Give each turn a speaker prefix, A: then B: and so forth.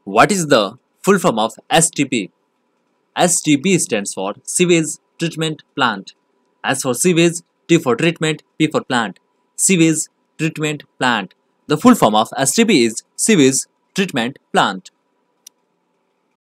A: What is the full form of STP? STP stands for Sewage Treatment Plant. S for sewage, T for treatment, P for plant. Sewage Treatment Plant. The full form of STP is Sewage Treatment Plant.